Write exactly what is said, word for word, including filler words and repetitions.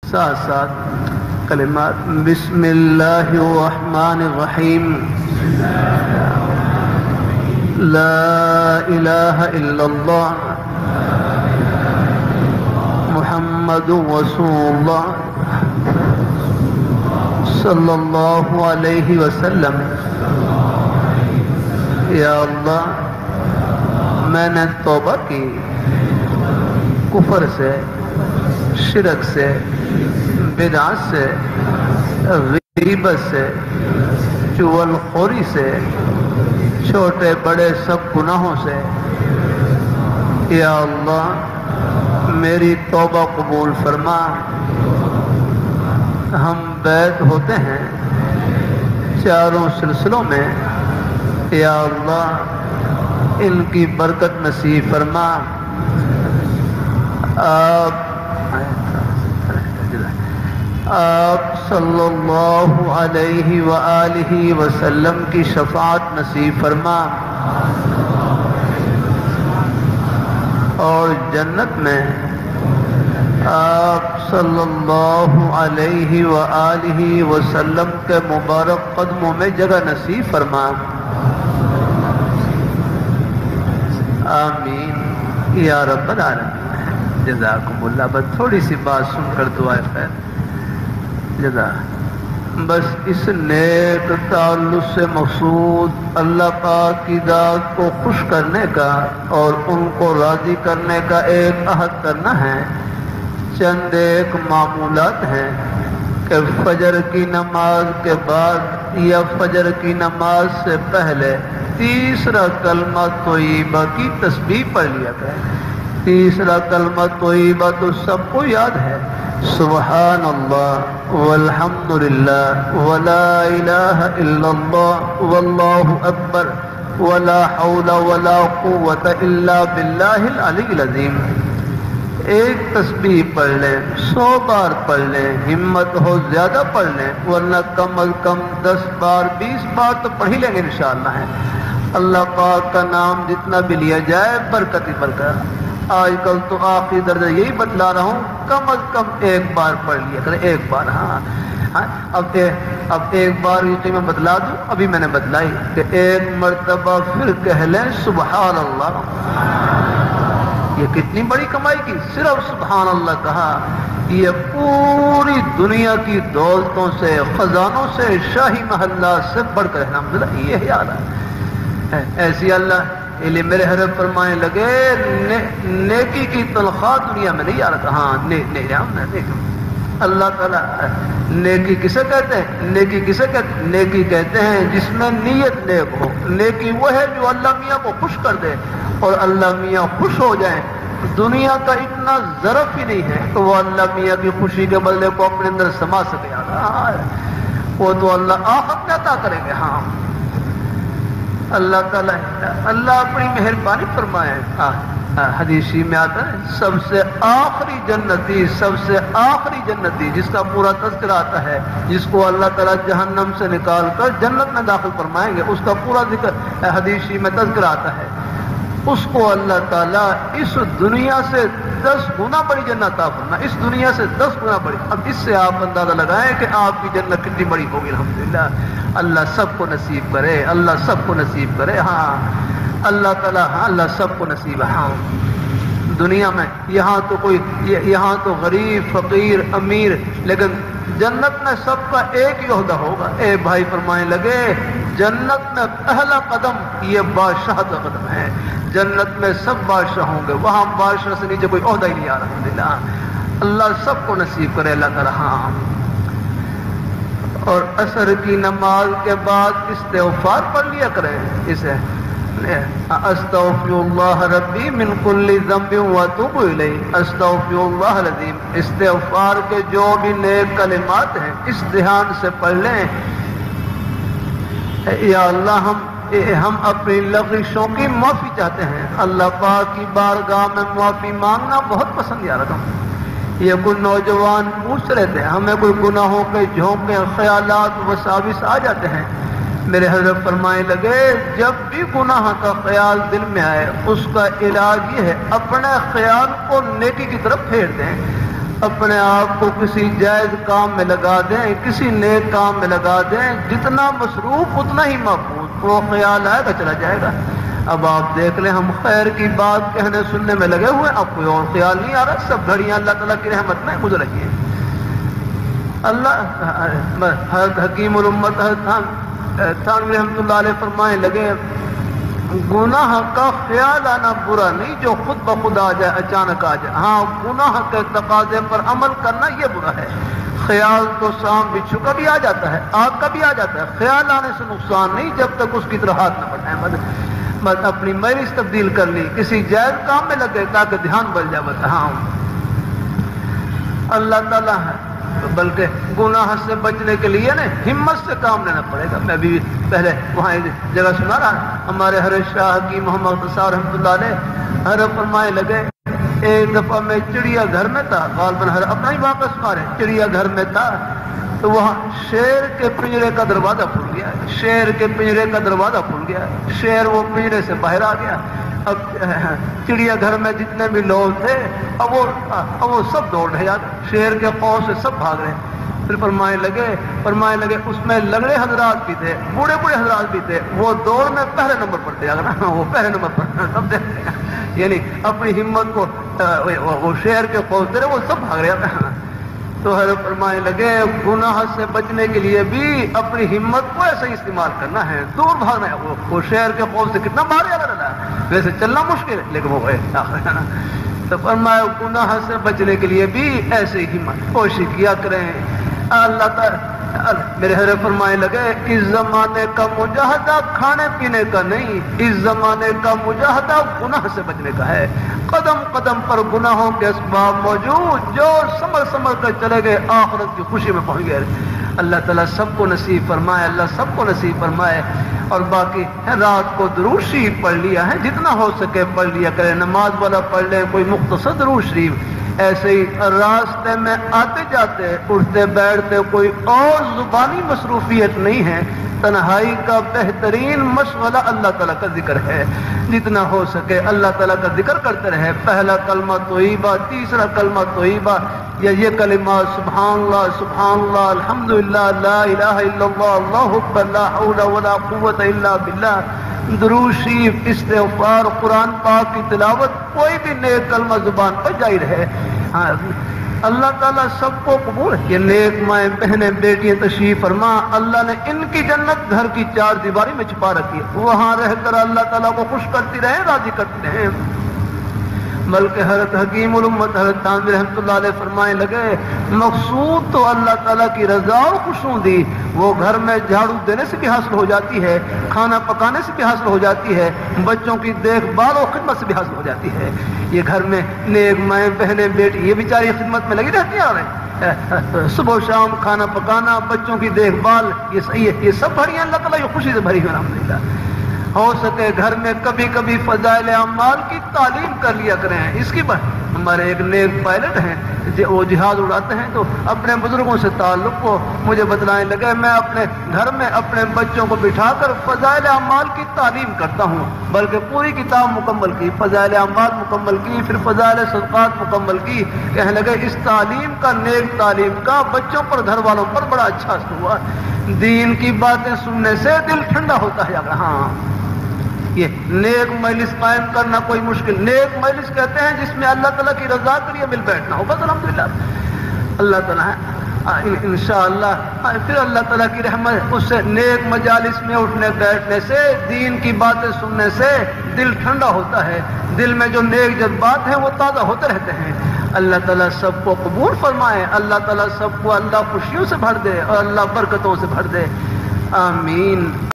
ساتھ ساتھ کلمات بسم اللہ الرحمن الرحیم لا الہ الا اللہ محمد رسول اللہ صلی اللہ علیہ وسلم۔ یا اللہ میں نے توبہ کی کفر سے، شرک سے، بدعت سے، غیبت سے، چغل خوری سے، چھوٹے بڑے سب گناہوں سے۔ یا اللہ میری توبہ قبول فرما۔ ہم بیعت ہوتے ہیں چاروں سلسلوں میں، یا اللہ ان کی برکت نصیب فرما۔ آپ آپ صلی اللہ علیہ وآلہ وسلم کی شفاعت نصیب فرما، اور جنت میں آپ صلی اللہ علیہ وآلہ وسلم کے مبارک قدموں میں جگہ نصیب فرما۔ آمین یا رب العالمین۔ جزاکم اللہ۔ بس تھوڑی سی بات سن کر دعائے خیر جزا۔ بس اس نیک تعلق سے مقصود اللہ پاک کی ذات کو خوش کرنے کا اور ان کو راضی کرنے کا ایک عہد کرنا ہے۔ چند ایک معمولات ہیں کہ فجر کی نماز کے بعد یا فجر کی نماز سے پہلے تیسرا کلمہ طیبہ کی تسبیح پڑھ لیا کریں۔ تیسرا کلمہ طیبہ تو سب کو یاد ہے، سبحان اللہ والحمد للہ ولا الہ الا اللہ واللہ اکبر ولا حول ولا قوة الا باللہ العلی العظیم۔ ایک تسبیح پڑھ لیں، سو بار پڑھ لیں، ہمت ہو زیادہ پڑھ لیں، ورنہ کم از کم دس بار بیس بار تو پڑھ ہی لیں گے انشاءاللہ ہے۔ اللہ پاک کا نام جتنا بھی لیا جائے برکت ہی برکت۔ آج کل تو آخری درجہ یہی بتلا رہا ہوں، کم از کم ایک بار پڑھ لیا کریں، ایک بار۔ ہاں اب اب ایک بار یہ میں بتلا دوں، ابھی میں نے بتلائی کہ ایک مرتبہ پھر کہہ لیں سبحان اللہ۔ یہ کتنی بڑی کمائی کی، صرف سبحان اللہ کہا، یہ پوری دنیا کی دولتوں سے، خزانوں سے، شاہی محلہ سے بڑھ کر الحمدللہ یہ یاد ہے۔ ایسی اللہ لیے میرے حضرت فرمائے لگے نے, نیکی کی تنخواہ دنیا میں نہیں آ رہا۔ ہاں نے, نے, نے, اللہ تعالیٰ نیکی کسے کہتے ہیں؟ نیکی کسے کہتے ہیں؟ نیکی کہتے ہیں جس میں نیت نیک ہو۔ نیکی وہ ہے جو اللہ میاں کو خوش کر دے، اور اللہ میاں خوش ہو جائیں۔ دنیا کا اتنا ظرف ہی نہیں ہے کہ وہ اللہ میاں کی خوشی کے بدلے کو اپنے اندر سما سکے۔ ہاں وہ تو اللہ آخرت میں عطا کریں گے۔ ہاں اللہ تعالیٰ اللہ اپنی مہربانی فرمائے۔ حدیث میں آتا ہے سب سے آخری جنتی، سب سے آخری جنتی جس کا پورا تذکرہ آتا ہے، جس کو اللہ تعالیٰ جہنم سے نکال کر جنت میں داخل فرمائیں گے، اس کا پورا ذکر حدیث میں تذکرہ آتا ہے۔ اس کو اللہ تعالیٰ اس دنیا سے دس گنا بڑی جنت عطا فرمائے، اس دنیا سے دس گنا بڑی۔ اب اس سے آپ اندازہ لگائیں کہ آپ کی جنت کتنی بڑی ہوگی الحمدللہ۔ اللہ سب کو نصیب کرے، اللہ سب کو نصیب کرے۔ ہاں اللہ تعالیٰ ہاں اللہ سب کو نصیب۔ ہاں دنیا میں یہاں تو کوئی یہاں تو غریب فقیر امیر، لیکن جنت میں سب کا ایک ہی عہدہ ہوگا۔ اے بھائی فرمائے لگے جنت میں پہلا قدم یہ بادشاہ کا قدم ہے۔ جنت میں سب بادشاہ ہوں گے، وہاں بادشاہ سے نیچے کوئی عہدہ ہی نہیں آ رہا الحمدللہ۔ اللہ سب کو نصیب کرے اللہ تعالیٰ۔ ہاں اور عصر کی نماز کے بعد استغفار پڑھ لیا کریں۔ اسے استغفر اللہ ربی من کل ذنب واتوب الیہ، استغفر اللہ العظیم۔ استغفار کے جو بھی نیک کلمات ہیں اس دھیان سے پڑھ لیں۔ یا اللہ ہم ہم اپنی لغزشوں کی معافی چاہتے ہیں، اللہ پاک کی بارگاہ میں معافی مانگنا بہت پسند یا رہا ہوں۔ یہ کوئی نوجوان پوچھ رہے تھے ہمیں کوئی گناہوں کے جھونکے خیالات وساوس آ جاتے ہیں، میرے حضرت فرمائے لگے جب بھی گناہ کا خیال دل میں آئے اس کا علاج یہ ہے اپنے خیال کو نیکی کی طرف پھیر دیں۔ اپنے آپ کو کسی جائز کام میں لگا دیں، کسی نیک کام میں لگا دیں، جتنا مصروف اتنا ہی محفوظ۔ وہ خیال آئے گا چلا جائے گا۔ اب آپ دیکھ لیں ہم خیر کی بات کہنے سننے میں لگے ہوئے، اب کوئی اور خیال نہیں آ رہا، سب گھڑیاں اللہ تعالیٰ کی رحمت میں گزر رہی ہیں۔ اللہ حضرت حکیم الامت حضرت تھانوی رحمۃ اللہ علیہ فرمائے لگے گناہ کا خیال آنا برا نہیں، جو خود بخود آ جائے، اچانک آ جائے، ہاں گناہ کے تقاضے پر عمل کرنا یہ برا ہے۔ خیال تو سام بچھو کا بھی آ جاتا ہے، آگ کا بھی آ جاتا ہے، خیال آنے سے نقصان نہیں جب تک اس کی طرف ہاتھ نہ بڑھائے۔ بس اپنی مجلس تبدیل کر لی، کسی جائز کام میں لگ گئے تاکہ دھیان بڑھ جائے۔ بس ہاں اللہ تعالیٰ ہے، بلکہ گناہ سے بچنے کے لیے نا ہمت سے کام لینا پڑے گا۔ میں بھی پہلے وہاں جگہ سنا رہا، ہمارے حضرت شاہ کی محمد تصار رحمۃ اللہ علیہ حضرت فرمائے لگے ایک دفعہ میں چڑیا گھر میں تھا، غالباً حضرت اپنا ہی واقعہ سنا رہے، چڑیا گھر میں تھا تو وہاں شیر کے پنجرے کا دروازہ کھل گیا، شیر کے پنجرے کا دروازہ کھل گیا، شیر وہ پنجرے سے باہر آ گیا۔ اب چڑیا گھر میں جتنے بھی لوگ تھے اب وہ اب وہ سب دوڑ رہے، شیر کے خوف سے سب بھاگ رہے۔ پھر فرمائے لگے فرمائے لگے اس میں لنگڑے حضرات بھی تھے، بوڑھے بوڑھے حضرات بھی تھے، وہ دوڑ میں پہلے نمبر پر تھے، اگر وہ پہلے نمبر پر سب دیکھتے ہیں، یعنی اپنی ہمت کو وہ شیر کے خوف سے وہ سب بھاگ رہے۔ تو حضرت فرمانے لگے گناہ سے بچنے کے لیے بھی اپنی ہمت کو ایسا ہی استعمال کرنا ہے، دور بھاگنا ہے۔ وہ, وہ شہر کے خوف سے کتنا بھاگے اللہ، ویسے چلنا مشکل ہے لیکن وہ تو فرمایا گناہ سے بچنے کے لیے بھی ایسے ہی ہمت کوشش کیا کریں۔ اللہ تعالی میرے حضرت فرمائے لگے اس زمانے کا مجاہدہ کھانے پینے کا نہیں، اس زمانے کا مجاہدہ گناہ سے بچنے کا ہے۔ قدم قدم پر گناہوں کے اسباب موجود، جو سمر سمر کر چلے گئے آخرت کی خوشی میں پہنچ گئے۔ اللہ تعالیٰ سب کو نصیب فرمائے، اللہ سب کو نصیب فرمائے۔ اور باقی رات کو درود شریف پڑھ لیا ہے، جتنا ہو سکے پڑھ لیا کرے، نماز والا پڑھ لے، کوئی مختصر درود شریف۔ ایسے ہی راستے میں آتے جاتے اٹھتے بیٹھتے کوئی اور زبانی مصروفیت نہیں ہے، تنہائی کا بہترین مشغلہ اللہ تعالیٰ کا ذکر ہے۔ جتنا ہو سکے اللہ تعالیٰ کا ذکر کرتے رہے، پہلا کلمہ طیبہ، تیسرا کلمہ طیبہ، یا یہ کلمات سبحان اللہ سبحان اللہ الحمدللہ لا الہ الا اللہ اللہ اکبر لا حول ولا قوت الا باللہ، درود شریف، استغفار، قرآن پاک کی تلاوت، کوئی بھی نیک کلمہ زبان پر جاری رہے۔ ہاں اللہ تعالیٰ سب کو قبول ہے۔ یہ نیک مائیں بہنیں بیٹیاں تشریف فرما، اللہ نے ان کی جنت گھر کی چار دیواری میں چھپا رکھی ہے، وہاں رہ کر اللہ تعالیٰ کو خوش کرتی رہیں، راضی کرتی رہیں۔ بلکہ حضرت حکیم الامت حضرت تھانوی رحمۃ اللہ علیہ فرمائے لگے مقصود تو اللہ تعالیٰ کی رضا اور خوشنودی وہ گھر میں جھاڑو دینے سے بھی حاصل ہو جاتی ہے، کھانا پکانے سے بھی حاصل ہو جاتی ہے، بچوں کی دیکھ بھال اور خدمت سے بھی حاصل ہو جاتی ہے۔ یہ گھر میں نیک مائیں بہنیں بیٹی یہ بیچاری خدمت میں لگی رہتی ہیں، صبح و شام کھانا پکانا، بچوں کی دیکھ بھال، یہ صحیح ہے، یہ سب بھری ہیں اللہ تعالیٰ یہ خوشی سے بھری ہوئی الحمدللہ۔ ہو سکے گھر میں کبھی کبھی فضائل اعمال کی تعلیم کر لیا کریں۔ اس کی بات ہمارے ایک نیک پائلٹ ہیں، وہ جہاز اڑاتے ہیں تو اپنے بزرگوں سے تعلق کو مجھے بتلانے لگے، میں اپنے گھر میں اپنے بچوں کو بٹھا کر فضائل اعمال کی تعلیم کرتا ہوں، بلکہ پوری کتاب مکمل کی، فضائل اعمال مکمل کی، پھر فضائل صدقات مکمل کی۔ کہنے لگے اس تعلیم کا، نیک تعلیم کا بچوں پر گھر والوں پر بڑا اچھا اثر ہوا۔ دین کی باتیں سننے سے دل ٹھنڈا ہوتا ہے۔ اگر ہاں یہ نیک مجلس قائم کرنا کوئی مشکل، نیک مجلس کہتے ہیں جس میں اللہ تعالیٰ کی رضا کے لیے مل بیٹھنا ہو، بس الحمدللہ اللہ تعالیٰ انشاءاللہ پھر اللہ تعالیٰ کی رحمت اس سے نیک مجالس میں اٹھنے بیٹھنے سے، دین کی باتیں سننے سے دل ٹھنڈا ہوتا ہے، دل میں جو نیک جذبات ہیں وہ تازہ ہوتے رہتے ہیں۔ اللہ تعالیٰ سب کو قبول فرمائے، اللہ تعالیٰ سب کو اللہ خوشیوں سے بھر دے اور اللہ برکتوں سے بھر دے، آمین۔